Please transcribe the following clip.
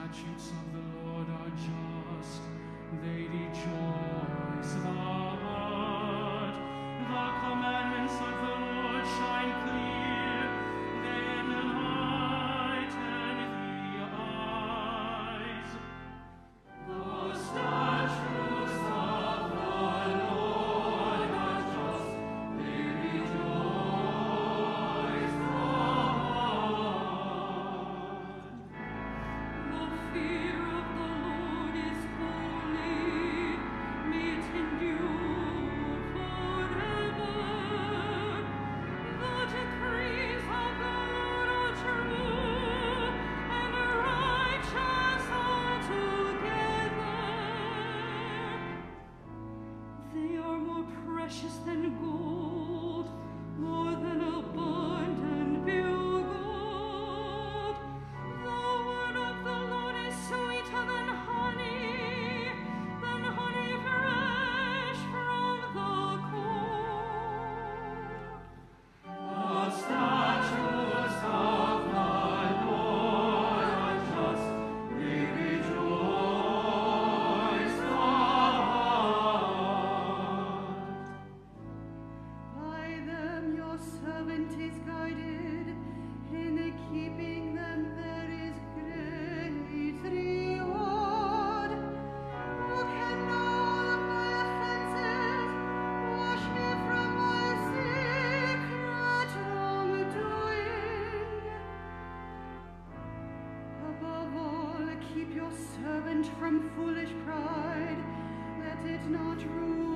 statutes of the Lord are just, they rejoice the heart. The commandments of the Lord shine clear, they enlighten the eyes. The statutes of the Lord are just, they rejoice the heart. The fear of the Lord is holy, may it endure forever. The decrees of the Lord are true and righteous altogether. They are more precious than gold, more than abundant pure gold. The word of the Lord is sweeter than honey fresh from the comb. The statutes of the Lord are just, they rejoice the heart. By them your servant is guided, in keeping them there is great reward. Who can know all of my offenses? Wash me from my secret wrongdoing. Above all, keep your servant from foolish pride. Let it not rule